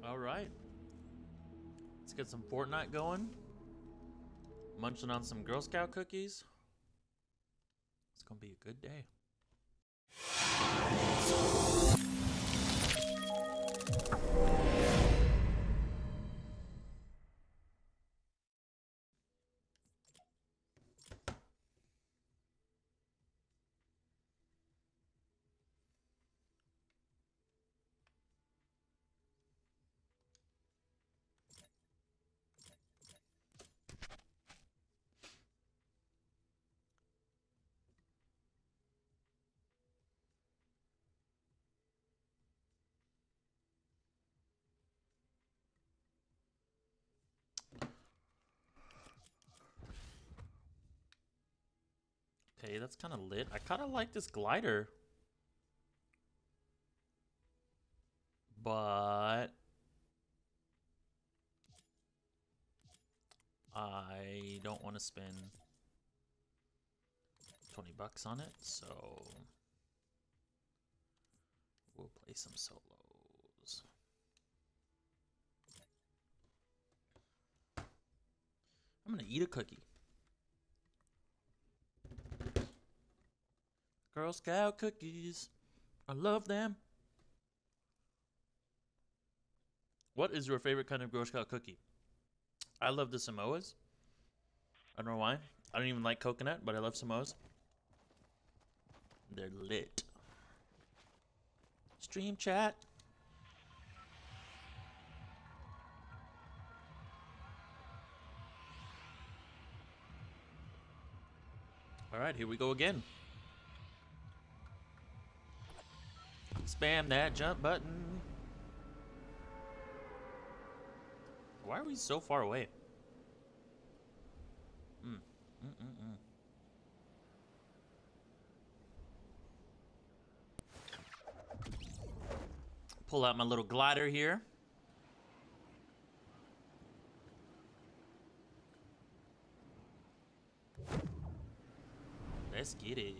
All right. Let's get some Fortnite going. Munching on some Girl Scout cookies. It's gonna be a good day. Okay, that's kind of lit. I kind of like this glider. But I don't want to spend 20 bucks on it, so we'll play some solos. I'm gonna eat a cookie. Girl Scout cookies. I love them. What is your favorite kind of Girl Scout cookie? I love the Samoas. I don't know why. I don't even like coconut, but I love Samoas. They're lit. Stream chat. All right, here we go again. Spam that jump button. Why are we so far away? Pull out my little glider here. Let's get it.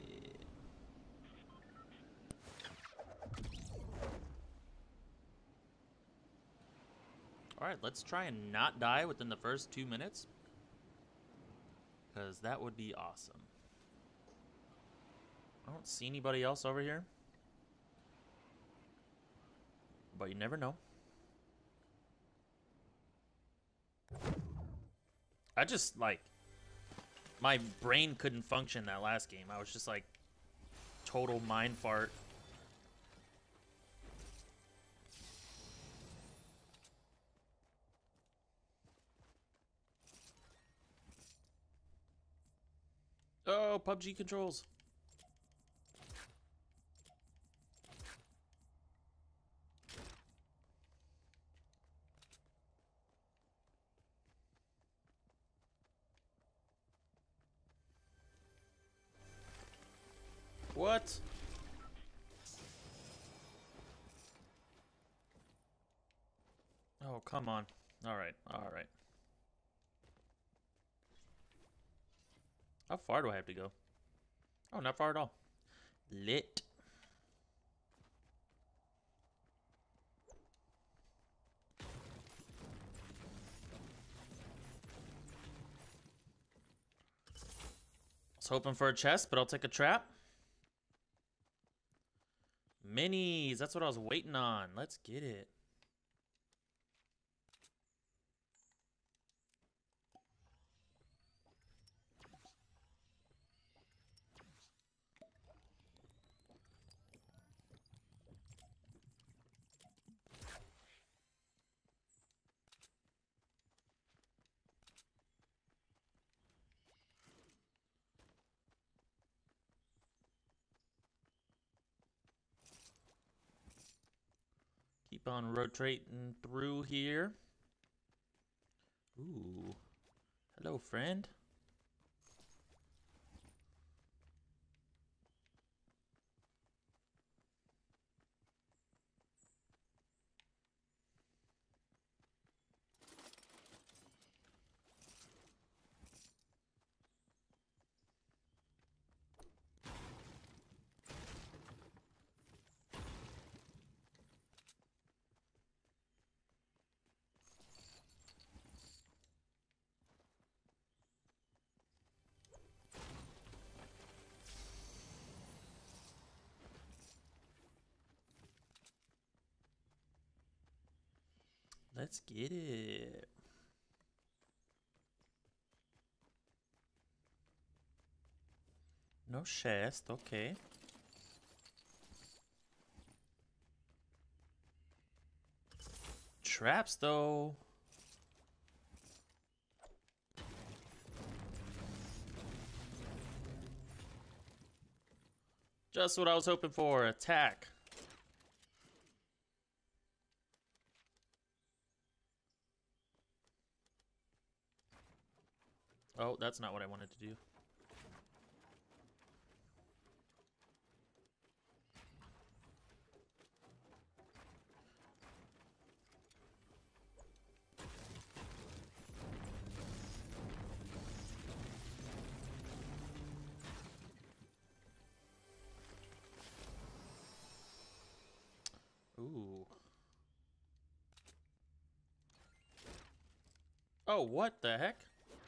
All right, let's try and not die within the first 2 minutes, because that would be awesome. I don't see anybody else over here, but you never know. I just, like, my brain couldn't function that last game. I was just like, total mind fart. Oh, PUBG controls. What? Oh, come on. All right, all right. How far do I have to go? Oh, not far at all. Lit. I was hoping for a chest, but I'll take a trap. Minis, that's what I was waiting on. Let's get it. Keep on rotating through here. Ooh. Hello, friend. Let's get it. No chest, okay. Traps, though. Just what I was hoping for. Attack. Oh, that's not what I wanted to do. Ooh. Oh, what the heck?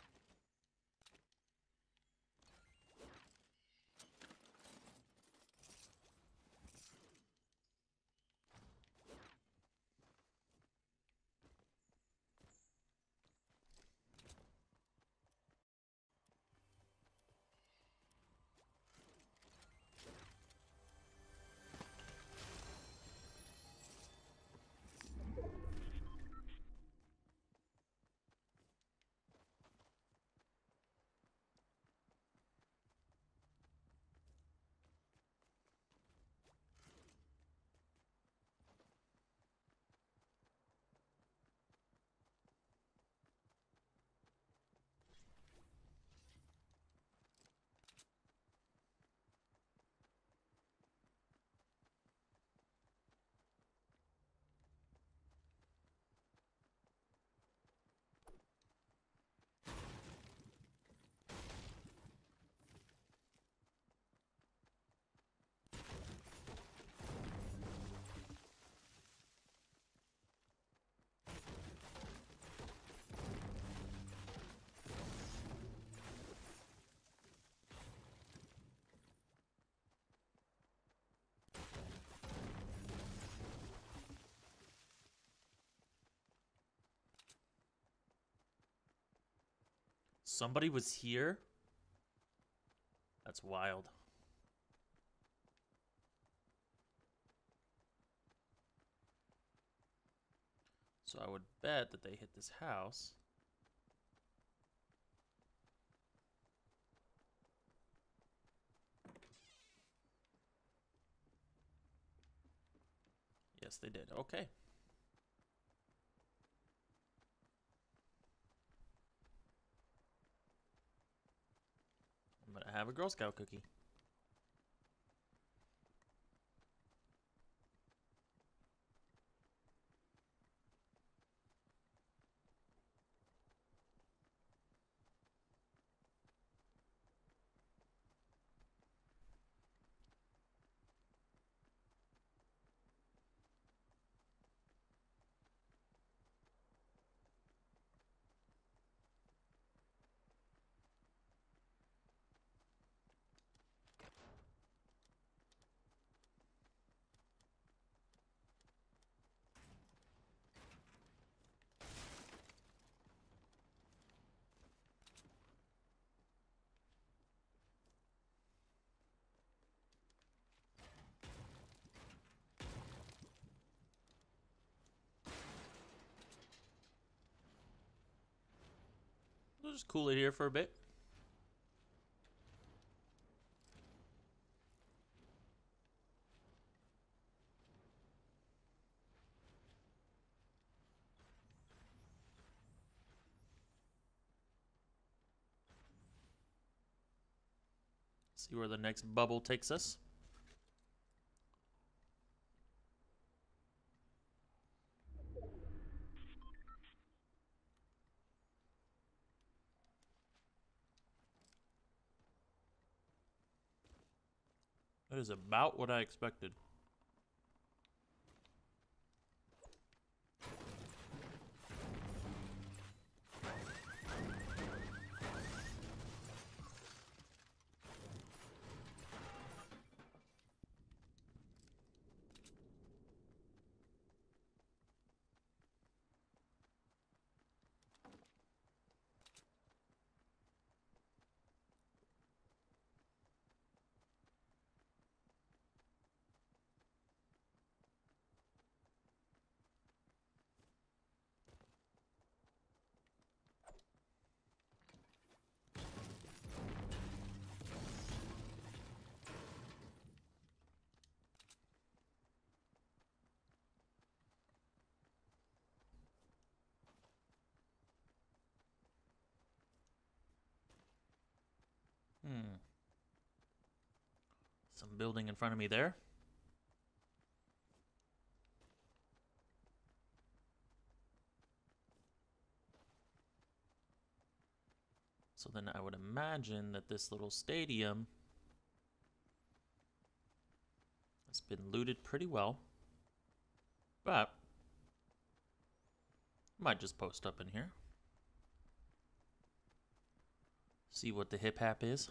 Somebody was here? That's wild. So I would bet that they hit this house. Yes, they did. Okay. I'm gonna have a Girl Scout cookie. We'll just cool it here for a bit. See where the next bubble takes us. That is about what I expected. Some building in front of me there. So then I would imagine that this little stadium has been looted pretty well. But I might just post up in here. See what the hip hap is.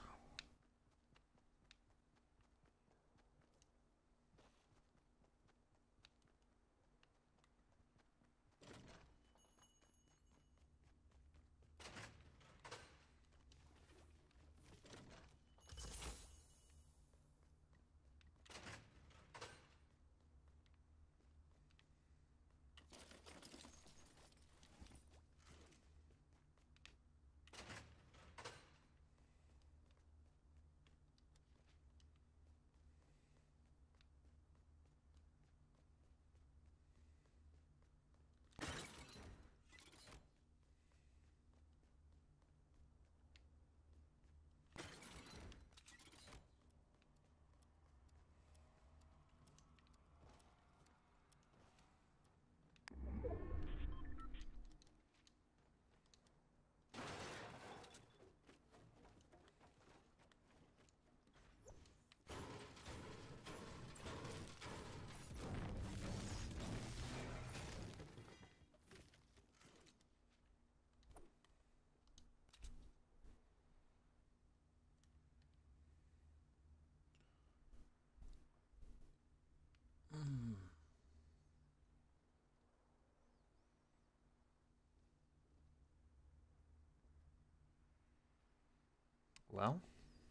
Well,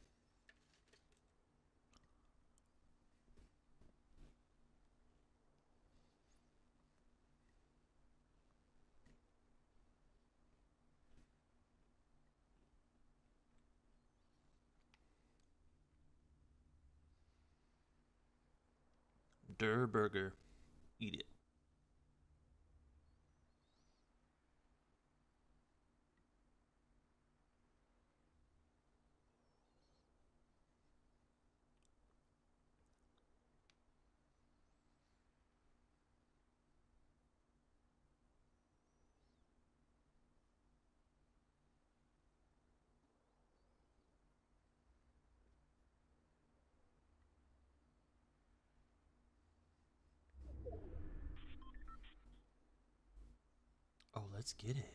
Der Burger. Eat it. Oh, let's get it.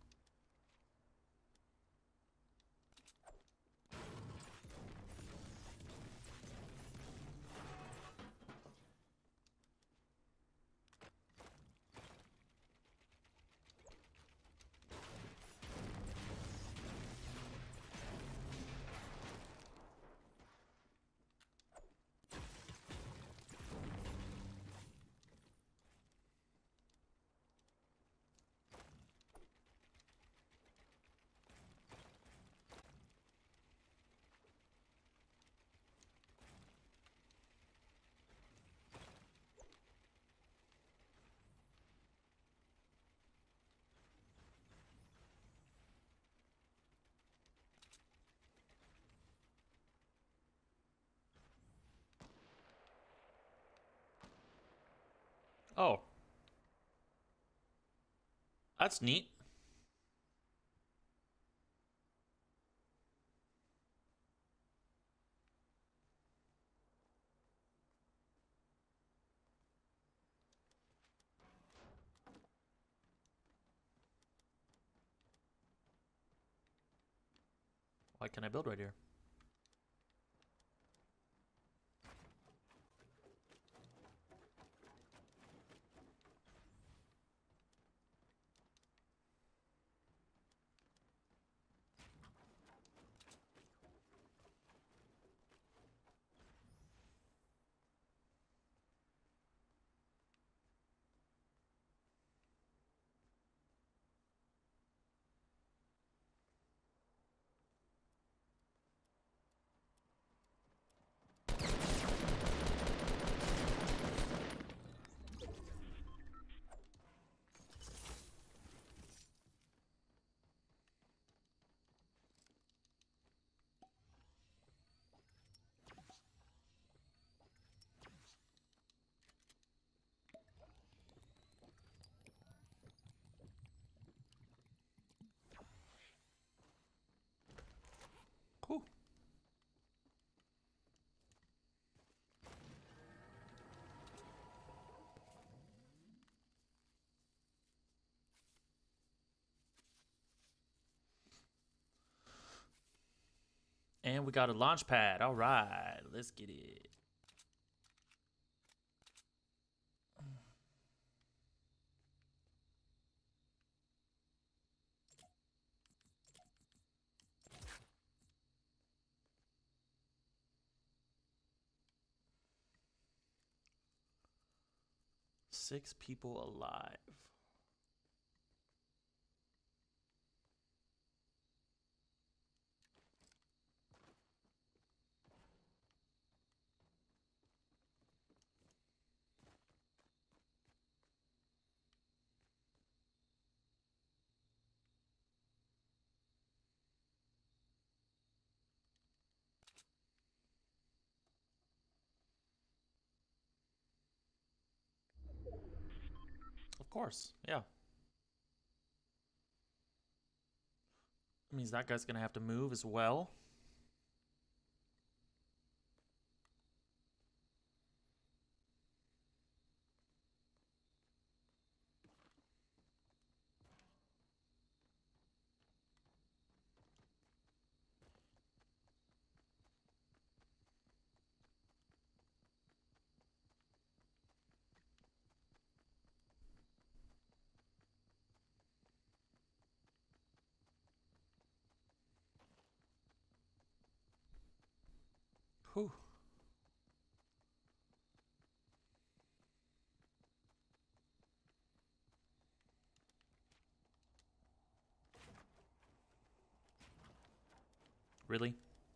Oh, that's neat. Why can't I build right here? And we got a launch pad. All right, let's get it. Six people alive. Of course, yeah. That means that guy's gonna have to move as well. Whew. Really?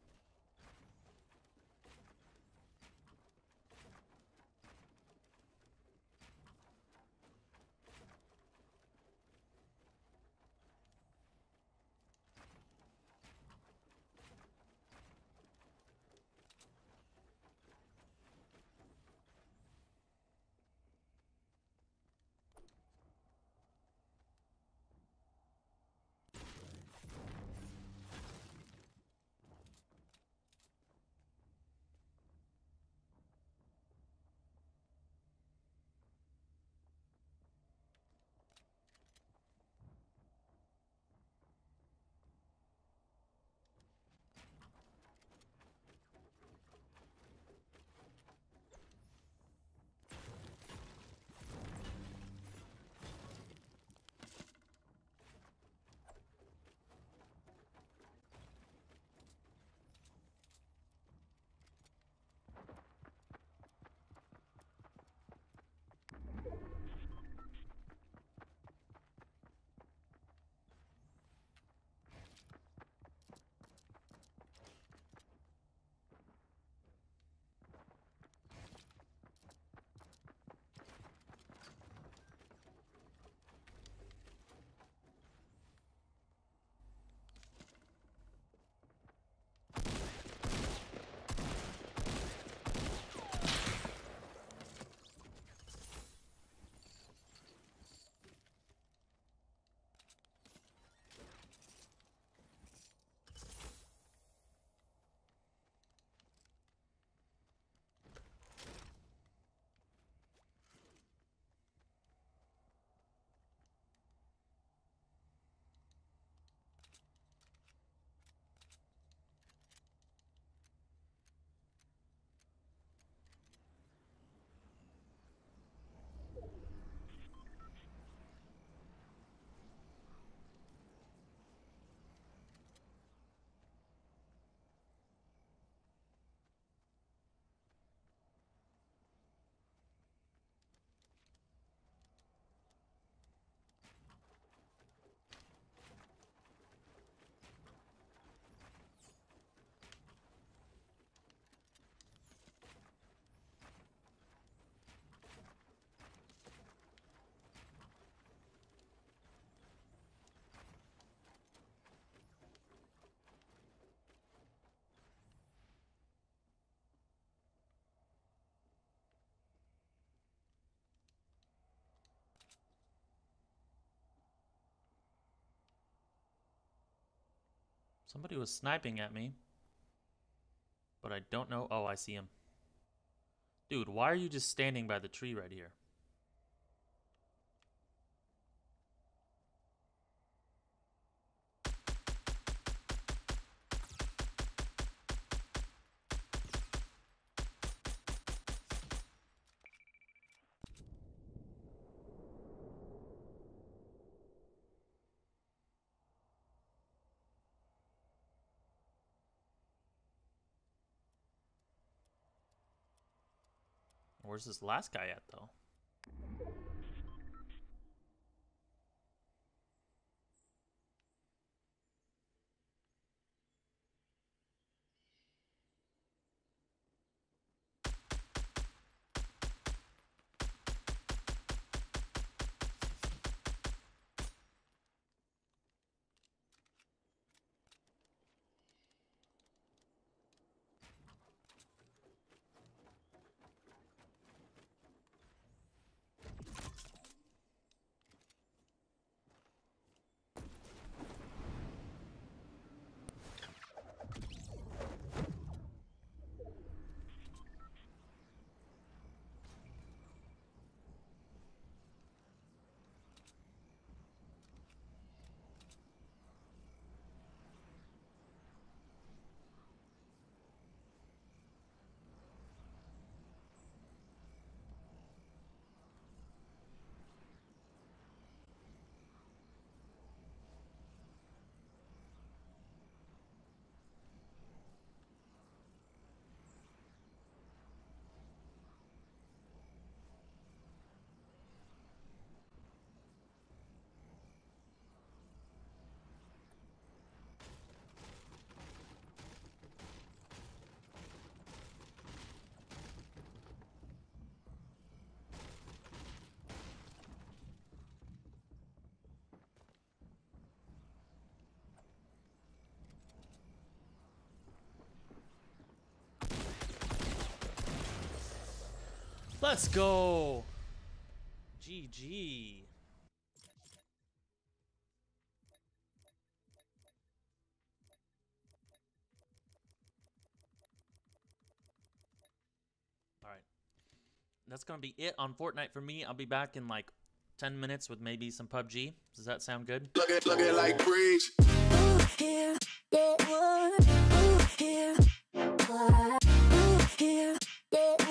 Somebody was sniping at me, but I don't know. Oh, I see him. Dude, why are you just standing by the tree right here? Where's this last guy at, though? Let's go. GG. All right. That's going to be it on Fortnite for me. I'll be back in like 10 minutes with maybe some PUBG. Does that sound good? Look it like breeze. Here, yeah, here, yeah,